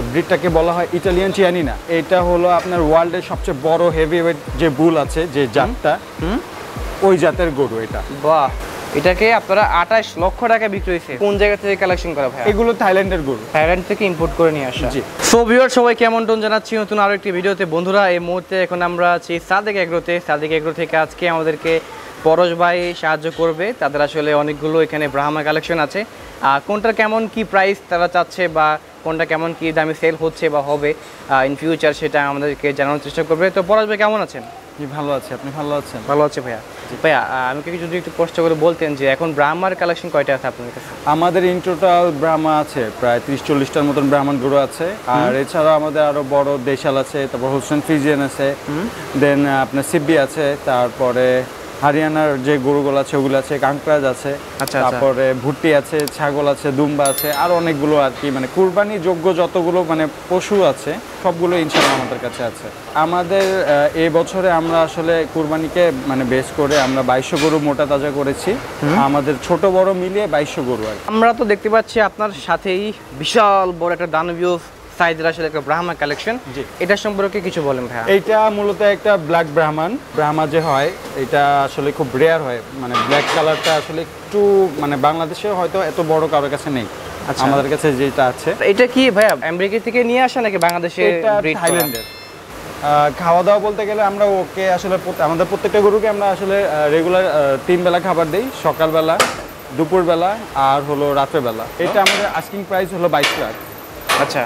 ব্রিডটাকে বলা হয় ইটালিয়ান চিয়ানিনা। এটা হলো আপনার ওয়ার্ল্ডের সবচেয়ে বড় হেভিওয়েট যে বুল আছে, যে জাতটা, ওই জাতের গরু এটা। বাহ, এটাকে আপনারা 28 লক্ষ টাকা বিক্রি হয়েছে। কোন জায়গা থেকে কালেকশন করা ভাই? এগুলো থাইল্যান্ডের গরু, থাইল্যান্ড থেকে ইম্পোর্ট করে নিয়ে আসা। জি। সো ভিউয়ার সবাই কেমন টোন জানাচ্ছি নতুন আরো একটি ভিডিওতে। বন্ধুরা এই মুহূর্তে এখন আমরা আছি সাদেক এগ্রোতে। সাদেক এগ্রো থেকে আজকে আমাদেরকে পরশ ভাই সাহায্য করবে। তাদের আসলে অনেকগুলো এখানে ব্রাহ্মা কালেকশন আছে। কোনটা কেমন কি প্রাইস তারা চাচ্ছে বা কোনটা কেমন কি দামে সেল হচ্ছে বা হবে ইন ফিউচার, সেটা আমাদেরকে জানানোর চেষ্টা করবে। তো পরশ ভাই কেমন আছেন? জি ভালো আছে, আপনি ভালো আছেন? ভালো আছে ভাইয়া। ভাইয়া আমাকে যদি একটু কষ্ট করে বলতেন যে এখন ব্রাহ্মার কালেকশন কয়টা আছে আপনার কাছে? আমাদের ইন টোটাল ব্রাহ্মা আছে প্রায় 30-40টার মতন ব্রাহ্মণ গরু আছে। আর এছাড়াও আমাদের আরো বড় দেশাল আছে, তারপর হোলস্টাইন ফ্রিজিয়ান আছে, দেন আপনার সিবি আছে, তারপরে হরিয়ানার যে গরুগুলো আছে ওগুলো আছে, কাঙ্করাজ আছে, তারপরে ভুট্টি আছে, ছাগল আছে, দুম্বা আছে, আর অনেকগুলো আর কি, মানে কুরবানি যোগ্য যতগুলো মানে পশু আছে সবগুলো ইনশাআল্লাহ আমাদের কাছে আছে। আমাদের এই বছরে আমরা আসলে কুরবানিকে মানে বেস করে আমরা 2200 গরু মোটা তাজা করেছি। আমাদের ছোট বড় মিলিয়ে 2200 গরু আর আমরা তো দেখতে পাচ্ছি আপনার সাথেই বিশাল বড় একটা দানবীয় সাইজের আসলে একটা ব্রাহ্মা কালেকশন। এটা সম্পর্কে কিছু বলেন ভাই। এইটা মূলত একটা ব্ল্যাক ব্রাহ্মা যে হয়, এটা আসলে খুব রেয়ার হয়, মানে ব্ল্যাক কালারটা আসলে একটু মানে বাংলাদেশে হয়তো এত বড় কারোর কাছে নেই, আমাদের কাছে যেটা আছে। এটা কি ভাইয়া আমেরিকা থেকে নিয়ে আসা নাকি বাংলাদেশে? থাইল্যান্ডের। খাওয়া দাওয়া বলতে গেলে আমরা ওকে আসলে আমাদের প্রত্যেকটা গরুকে আমরা আসলে রেগুলার 3 বেলা খাবার দিই, সকালবেলা, দুপুরবেলা আর হলো রাত্রেবেলা। এটা আমাদের আস্কিং প্রাইস হলো 22 লাখ। আচ্ছা,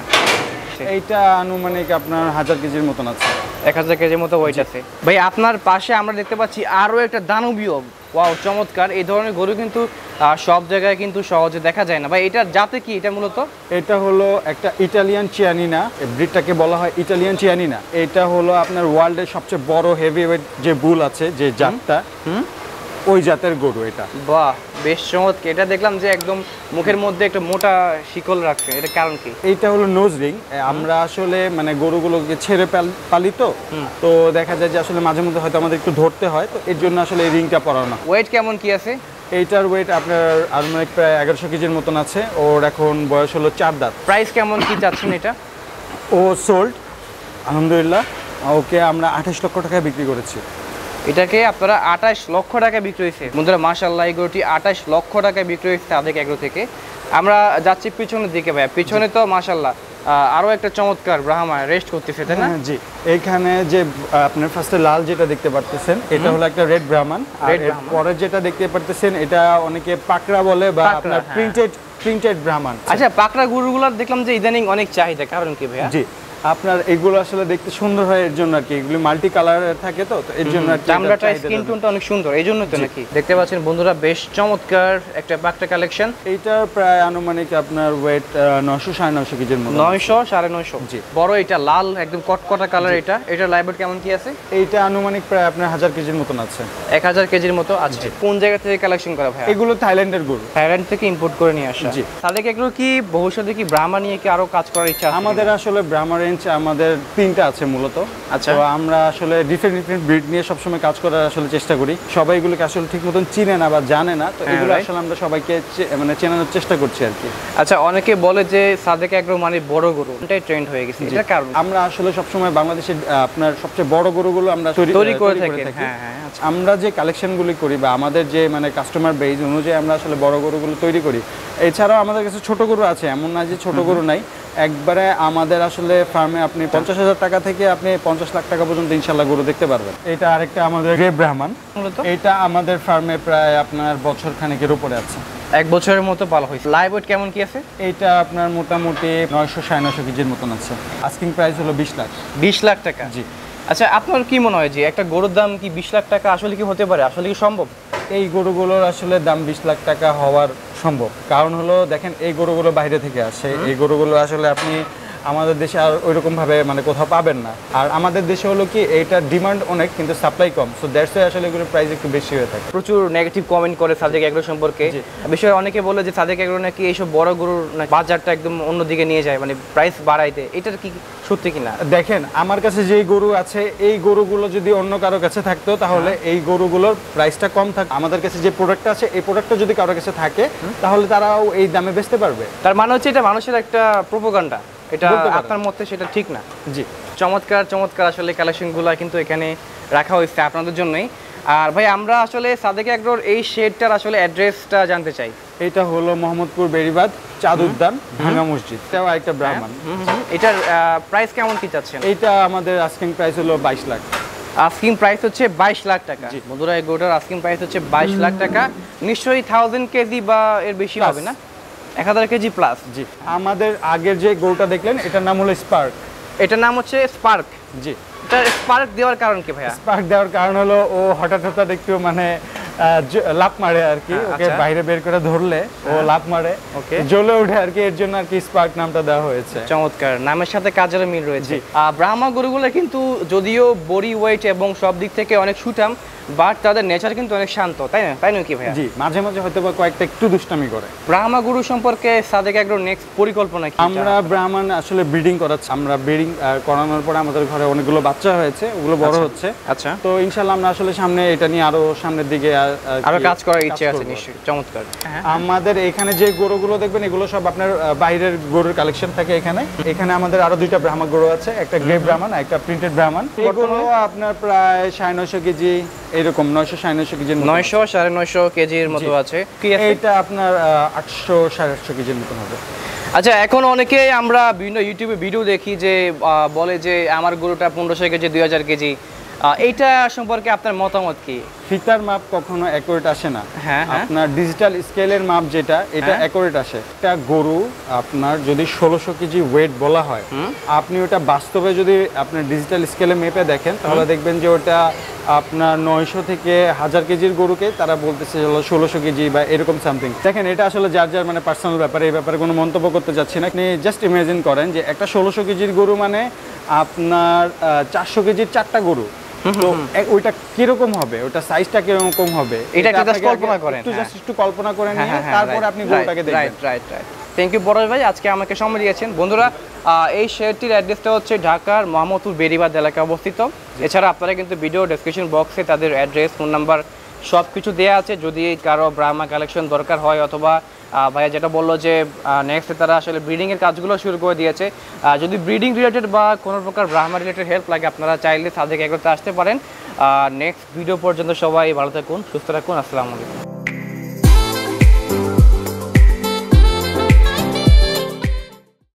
এইটা আনুমানিক আপনার 1000 কেজির মতন আছে। 1000 কেজির মতো ওয়েট আছে। ভাই আপনার পাশে আমরা দেখতে পাচ্ছি আরো একটা দানবীয়, ওয়াও চমৎকার। এই ধরনের গরু কিন্তু সব জায়গায় কিন্তু সহজে দেখা যায় না ভাই। এটার জাতে কি এটা মূলত? এটা হলো একটা ইটালিয়ান চিয়ানিনা। ব্রিডটাকে বলা হয় ইটালিয়ান চিয়ানিনা। এটা হলো আপনার ওয়ার্ল্ডের সবচেয়ে বড় হেভিওয়েট যে বুল আছে, যে জাতটা, ওই জাতের গরু এটা। বাহ, বেশ চমৎকার। এটা দেখলাম যে একদম মুখের মধ্যে একটা মোটা শিকল রাখছে, এটা কারণ কি? এইটা হলো নোজ রিং। আমরা আসলে মানে গরুগুলোকে ছেড়ে পালি, তো দেখা যায় যে আসলে মাঝে মধ্যে হয়তো আমাদের একটু ধরতে হয়, তো এর জন্য আসলে এই রিংটা পরানো। ওয়েট কেমন কি আছে? এইটার ওয়েট আপনার আনুমানিক প্রায় 1100 কেজির মতন আছে। ওর এখন বয়স হলো 4 দাঁত। প্রাইস কেমন কি চাচ্ছেন এটা? ও সোল্ড আলহামদুলিল্লাহ, ওকে আমরা 28 লক্ষ টাকায় বিক্রি করেছি। এটাকে আপনারা 28 লক্ষ টাকায় বিক্রি হয়েছে। বন্ধুরা মাশাআল্লাহ, এই গরুটি 28 লক্ষ টাকায় বিক্রি হয়েছে সাদেক এগ্রো থেকে। আমরা যাচ্ছি পিছনের দিকে ভাই। পিছনে তো মাশাআল্লাহ আরো একটা চমৎকার ব্রাহ্মা রেস্ট করতেছে, তাই না? জি, এইখানে যে আপনার ফার্স্টে লাল যেটা দেখতে পারতেছেন এটা হলো একটা রেড ব্রাহ্মণ। আর পরে যেটা দেখতে পারতেছেন এটা অনেকে পাকড়া বলে বা আপনার প্রিন্টেড ব্রাহ্মণ। আচ্ছা, পাকড়া গরুগুলো দেখলাম যে ইদানিং অনেক চাহিদা, কারণ কি ভাইয়া? জি, আপনার এগুলো আসলে দেখতে সুন্দর হয় এর জন্য আর কি, এগুলো মাল্টি কালারের থাকে, তো এর জন্য চামড়াটা স্কিন টোনটা অনেক সুন্দর, এই জন্য তো নাকি? দেখতে পাচ্ছেন বন্ধুরা বেশ চমৎকার একটা পাকড়া কালেকশন। এইটা প্রায় আনুমানিক আপনার ওয়েট 900-950 কেজির মতো। 900-950। জি, বড় এটা লাল একদম কটকটা কালার। এটা লাইভ ওয়েট কেমন কি আছে? এইটা আনুমানিক প্রায় আপনার 1000 কেজির মতন আছে। 1000 কেজির মতো আছে। কোন জায়গা থেকে কালেকশন করা ভাই? এগুলো থাইল্যান্ডের গরু, থাইল্যান্ড থেকে ইম্পোর্ট করে নিয়ে আসা। জি। সাদেক এগ্রো কি ভবিষ্যতে কি ব্রাহ্মা নিয়ে কি আরো কাজ করার ইচ্ছা আছে? আমাদের আসলে ব্রাহ্মা আমাদের 3টা আছে মূলত। আচ্ছা, তো আমরা আসলে ডিফারেন্ট ব্রিড নিয়ে সবসময় কাজ করার আসলে চেষ্টা করি। সবাই এগুলোকে আসলে ঠিক মতন চিনে না বা জানে না, তো এগুলো আসলে আমরা সবাইকে মানে চেনানোর চেষ্টা করছি আর কি। আচ্ছা, অনেকে বলে যে সাদেক এগ্রো মানে বড় গরু, এটাই ট্রেন্ড হয়ে গেছে, এটার কারণ? আমরা আসলে সবসময় বাংলাদেশের আপনার সবচেয়ে বড় গরুগুলো আমরা তৈরি করে থাকি। আমরা যে কালেকশনগুলি করি বা আমাদের যে মানে কাস্টমার বেজ অনুযায়ী আমরা আসলে বড় গরুগুলো তৈরি করি। এছাড়াও আমাদের কাছে ছোট গরু আছে, এমন না যে ছোট গরু নাই। একবারে আমাদের আসলে ফার্মে আপনি 50,000 টাকা থেকে আপনি 50 লাখ টাকা পর্যন্ত ইনশাল্লাহ গরু দেখতে পারবেন। এটা আরেকটা আমাদের গ্রে ব্রাহ্মণ। এটা আমাদের ফার্মে প্রায় আপনার বছর খানেকের উপরে আছে। 1 বছরের মতো পালা হয়েছে। লাইভ ওয়েট কেমন কি আছে? এটা আপনার মোটামুটি 900-950 কেজির মতন আছে। আস্কিং প্রাইস হলো 20 লাখ। 20 লাখ টাকা? জি। আচ্ছা, আপনার কি মনে হয় যে একটা গরুর দাম কি 20 লাখ টাকা আসলে কি হতে পারে? আসলে কি সম্ভব? এই গরুগুলোর আসলে দাম 20 লাখ টাকা হওয়ার সম্ভব। কারণ হলো দেখেন, এই গরুগুলো বাইরে থেকে আসে। এই গরুগুলো আসলে আপনি আমাদের দেশে আর ওইরকম ভাবে মানে কোথাও পাবেন না। আর আমাদের দেশে হলো কি এইটার ডিমান্ড অনেক কিন্তু সাপ্লাই কম, সো দ্যাটস ওয়াই আসলে এগুলোর প্রাইস একটু বেশি হয়ে থাকে। প্রচুর নেগেটিভ কমেন্ট করে সাদেক এগ্রো সম্পর্কে। বিষয়ে অনেকে বলে যে সাদেক এগ্রো নাকি এইসব বড় গরুর বাজারটা একদম অন্যদিকে নিয়ে যায়, মানে প্রাইস বাড়াইতে। এটার কি সত্যি কিনা? দেখেন, আমার কাছে যেই গরু আছে এই গরুগুলো যদি অন্য কারো কাছে থাকতো তাহলে এই গরুগুলোর প্রাইসটা কম থাকতো। আমাদের কাছে যে প্রোডাক্টটা আছে এই প্রোডাক্টটা যদি কারো কাছে থাকে তাহলে তারাও এই দামে বেচতে পারবে। তার মানে হচ্ছে এটা মানুষের একটা প্রোপাগান্ডা। এটা বলতে পারেন। আপনার মতে সেটা ঠিক না? জি। চমৎকার চমৎকার আসলে কালেকশনগুলো কিন্তু এখানে রাখা হয়েছে আপনাদের জন্যই। আর ভাই আমরা আসলে সাদেক এগ্রোর এই শেডটার আসলে অ্যাড্রেসটা জানতে চাই। এটা হলো মোহাম্মদপুর বেড়িবাঁধ চাঁদ উদ্যান ভাঙা মসজিদ, এটাও একটা ব্রাহ্মণ। এটার প্রাইস কেমন কি চাচ্ছেন? এইটা আমাদের আস্কিং প্রাইস হলো 22 লাখ। আস্কিং প্রাইস হচ্ছে 22 লাখ টাকা। বন্ধুরা এই গরুটার আস্কিং প্রাইস হচ্ছে 22 লাখ টাকা। নিশ্চয়ই 1000 কেজি বা এর বেশি Plus। হবে না? 1000 কেজি প্লাস। জি। আমাদের আগের যে গরুটা দেখলেন এটার নাম হলো স্পার্ক। এটার নাম হচ্ছে স্পার্ক। জি। এটা স্পার্ক দেওয়ার কারণ কি ভাইয়া? স্পার্ক দেওয়ার কারণ হলো ও হঠাৎ একটু মানে লাফ মারে আর কি, ওকে আচ্ছা। বাইরে বের করে ধরলে ও লাফ মারে, ওকে। জ্বলে ওঠে আর কি, এর জন্য আর কি স্পার্ক নামটা দেওয়া হয়েছে। চমৎকার, নামের সাথে কাজের মিল রয়েছে। ব্রাহ্মা গরুগুলো কিন্তু যদিও বডি ওয়েট এবং সব দিক থেকে অনেক সুঠাম, বাট তাদের নেচার কিন্তু অনেক শান্ত, তাই না? তাই নয় কি ভাইয়া? জি, মাঝে মাঝে হয়তো বা কয়েকটা একটু দুষ্টামি করে। ব্রাহ্মা গরু সম্পর্কে সাদেক এগ্রোর নেক্সট পরিকল্পনা কি? আমরা ব্রাহ্মণ আসলে ব্রিডিং করাচ্ছি, আমরা ব্রিডিং করানোর পরে আমাদের ঘরে অনেকগুলো বাচ্চা হয়েছে, ওগুলো বড় হচ্ছে। আচ্ছা, তো ইনশাল্লাহ আমরা আসলে সামনে এটা নিয়ে আরো সামনের দিকে আরো কাজ করার ইচ্ছে আছে নিশ্চয়ই। চমৎকার। আমাদের এখানে যে গরুগুলো দেখবেন এগুলো সব আপনার বাইরের গরুর কালেকশন থাকে এখানে। এখানে আমাদের আরো দুইটা ব্রাহ্মা গরু আছে, একটা গ্রে ব্রাহ্মণ আর একটা প্রিন্টেড ব্রাহ্মণ। এগুলো আপনার প্রায় 950 কেজি এরকম, 900-950 কেজির মতো। 900-950 কেজির মতো আছে। কি আছে? এইটা আপনার 800-850 কেজির মতো হবে। আচ্ছা, এখন অনেকে আমরা বিভিন্ন ইউটিউবে ভিডিও দেখি যে বলে যে আমার গরুটা 1500 কেজি, 2000 কেজি। এইটা সম্পর্কে আপনার মতামত কি? ফিতার মাপ কখনো অ্যাকুরেট আসে না। হ্যাঁ, হ্যাঁ। আপনার ডিজিটাল স্কেলের মাপ যেটা, এটা অ্যাকুরেট আসে। একটা গরু আপনার যদি 1600 কেজি ওয়েট বলা হয়, আপনি ওটা বাস্তবে যদি আপনার ডিজিটাল স্কেলে মেপে দেখেন তাহলে দেখবেন যে ওটা আপনার 900 থেকে 1000 কেজির গরুকে তারা বলতেছে হলো 1600 কেজি বা এরকম সামথিং। দেখেন এটা আসলে যার যার মানে পার্সোনাল ব্যাপারে, এই ব্যাপারে কোনো মন্তব্য করতে যাচ্ছি না। আপনি জাস্ট ইমাজিন করেন যে একটা 1600 কেজির গরু মানে আপনার 400 কেজির 4টা গরু, তো ওইটা কিরকম হবে, ওটা সাইজটা কিরকম হবে, এটা একটু আপনাকে কল্পনা করেন। একটু কল্পনা করে নিয়ে তারপর আপনি গরুটাকে দেখবেন। রাইট। থ্যাংক ইউ পরশ ভাই, আজকে আমাকে সময় দিয়েছেন। বন্ধুরা এই শেয়ারটির অ্যাড্রেসটা হচ্ছে ঢাকার মোহাম্মদপুর বেড়িবাঁধ এলাকায় অবস্থিত। এছাড়া আপনারা কিন্তু ভিডিও ডেসক্রিপশন বক্সে তাদের অ্যাড্রেস, ফোন নাম্বার সব কিছু দেওয়া আছে। যদি কারো ব্রাহ্মা কালেকশন দরকার হয়, অথবা ভাইয়া যেটা বললো যে নেক্সট তারা আসলে ব্রিডিংয়ের কাজগুলো শুরু করে দিয়েছে, যদি ব্রিডিং রিলেটেড বা কোনো প্রকার ব্রাহ্মা রিলেটেড হেল্প লাগে আপনারা চাইলে সাদেক এগ্রোতে আসতে পারেন। নেক্সট ভিডিও পর্যন্ত সবাই ভালো থাকুন, সুস্থ থাকুন। আসসালামু আলাইকুম।